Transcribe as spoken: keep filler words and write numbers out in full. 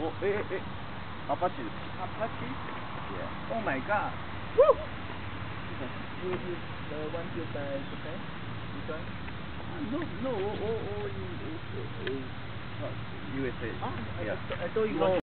Oh, eh, eh, eh. Apache. Apache? Yeah. Oh my god. Woo! You, you, the one built by Japan? This one? No, no, all, all, all in, in, in, in U S A. Ah, I, Yeah. I, I thought you No. want